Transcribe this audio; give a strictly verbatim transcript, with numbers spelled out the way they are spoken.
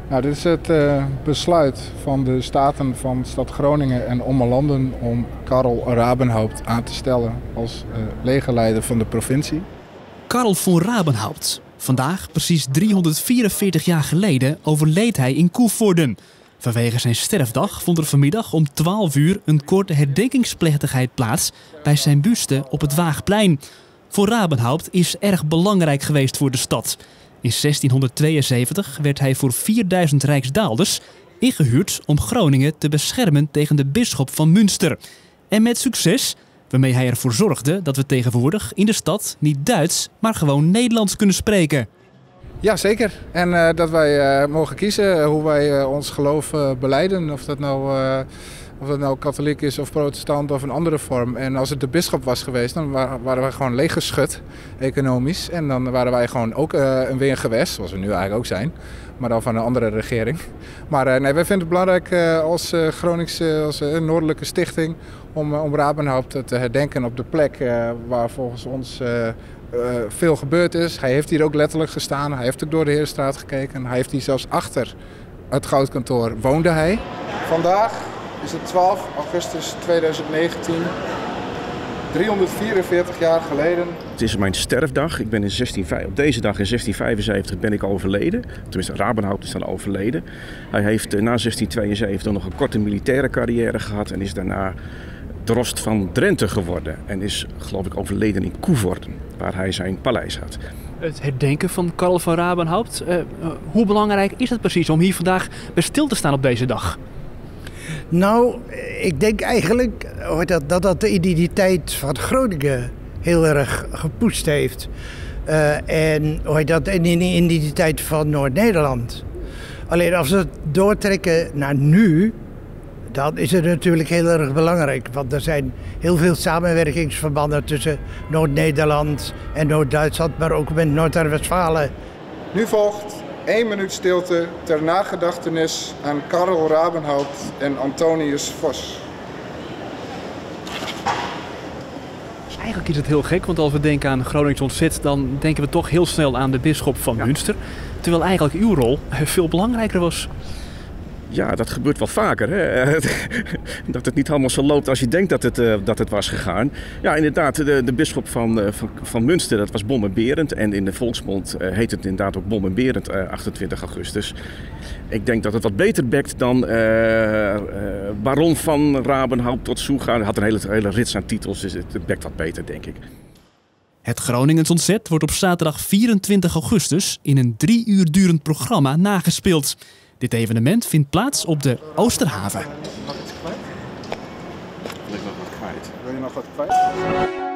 Nou, dit is het uh, besluit van de Staten van Stad Groningen en Ommelanden om Karel Rabenhaupt aan te stellen als uh, legerleider van de provincie. Karel von Rabenhaupt. Vandaag, precies driehonderdvierenveertig jaar geleden, overleed hij in Coevorden. Vanwege zijn sterfdag vond er vanmiddag om twaalf uur een korte herdenkingsplechtigheid plaats bij zijn buste op het Waagplein. Von Rabenhaupt is erg belangrijk geweest voor de stad. In zestienhonderdtweeënzeventig werd hij voor vierduizend rijksdaalders ingehuurd om Groningen te beschermen tegen de bisschop van Münster. En met succes, waarmee hij ervoor zorgde dat we tegenwoordig in de stad niet Duits, maar gewoon Nederlands kunnen spreken. Ja, zeker. En uh, dat wij uh, mogen kiezen hoe wij uh, ons geloof uh, belijden. Of dat nou... Uh... Of dat nou katholiek is of protestant of een andere vorm. En als het de bisschop was geweest, dan waren wij gewoon leeggeschud, economisch. En dan waren wij gewoon ook uh, een weer gewest, zoals we nu eigenlijk ook zijn. Maar dan van een andere regering. Maar uh, nee, wij vinden het belangrijk uh, als uh, Groningse, als uh, Noordelijke Stichting, om, uh, om Rabenhaupt te herdenken op de plek uh, waar volgens ons uh, uh, veel gebeurd is. Hij heeft hier ook letterlijk gestaan, hij heeft ook door de Herenstraat gekeken. Hij heeft hier zelfs achter het goudkantoor woonde hij. Vandaag is het twaalf augustus tweeduizend negentien, driehonderdvierenveertig jaar geleden. Het is mijn sterfdag. Ik ben in zestien, op deze dag in zestien vijfenzeventig ben ik overleden. Tenminste, Rabenhaupt is dan overleden. Hij heeft na zestien tweeënzeventig nog een korte militaire carrière gehad en is daarna drost van Drenthe geworden. En is, geloof ik, overleden in Coevorden, waar hij zijn paleis had. Het herdenken van Karel von Rabenhaupt, uh, uh, hoe belangrijk is het precies om hier vandaag bij stil te staan op deze dag? Nou, ik denk eigenlijk dat dat, dat de identiteit van Groningen heel erg gepoest heeft. Uh, en hoe dat in de identiteit van Noord-Nederland. Alleen als we het doortrekken naar nu, dan is het natuurlijk heel erg belangrijk. Want er zijn heel veel samenwerkingsverbanden tussen Noord-Nederland en Noord-Duitsland, maar ook met Noord-Westfalen. Nu volgt één minuut stilte ter nagedachtenis aan Karel Rabenhaupt en Antonius Vos. Eigenlijk is het heel gek, want als we denken aan Gronings ontzet, dan denken we toch heel snel aan de bisschop van ja. Münster. Terwijl eigenlijk uw rol veel belangrijker was. Ja, dat gebeurt wel vaker. Hè? Dat het niet allemaal zo loopt als je denkt dat het, uh, dat het was gegaan. Ja, inderdaad, de, de bisschop van, uh, van, van Münster, dat was Bom en Berend. En in de volksmond uh, heet het inderdaad ook Bom en Berend, uh, achtentwintig augustus. Ik denk dat het wat beter bekt dan uh, uh, baron van Rabenhaupt tot Soega. Hij had een hele, hele rits aan titels, dus het bekt wat beter, denk ik. Het Groningens ontzet wordt op zaterdag vierentwintig augustus in een drie uur durend programma nagespeeld. Dit evenement vindt plaats op de Oosterhaven. Nog iets kwijt? Wil ik nog wat kwijt? Wil je nog wat kwijt?